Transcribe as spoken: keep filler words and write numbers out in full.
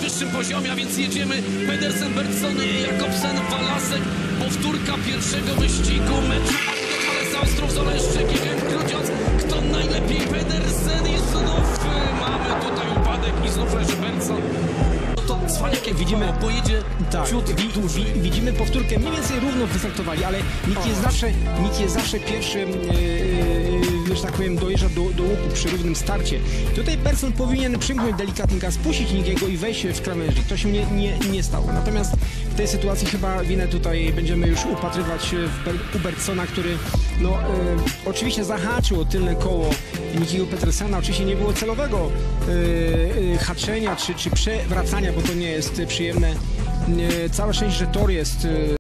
najwyższym poziomie, a więc jedziemy. Pedersen, Bertson, Jakobsen, Walasek. Powtórka pierwszego wyścigu meczu. Ale Ostrów, Zoleszczyk i Grudziądz. Kto najlepiej? Pedersen i znów mamy tutaj upadek i znów leży Bertson. To cwaniakiem widzimy, pojedzie tak, ciut wi, wi, widzimy powtórkę, mniej więcej równo wystartowali, ale nikt jest zawsze, nikt jest zawsze pierwszy, yy, że tak powiem, dojeżdża do, do łuku przy równym starcie. Tutaj Bertson powinien przymknąć delikatny gaz, puścić Nikiego i wejść w krawężnik. To się nie, nie, nie stało. Natomiast w tej sytuacji chyba winę tutaj będziemy już upatrywać w Ber, u Bertsona, który no, yy, oczywiście zahaczył o tylne koło Nikiego Pedersena. Oczywiście nie było celowego yy, yy, haczenia czy, czy przewracania, bo to nie jest przyjemne. Całe szczęście, że tor jest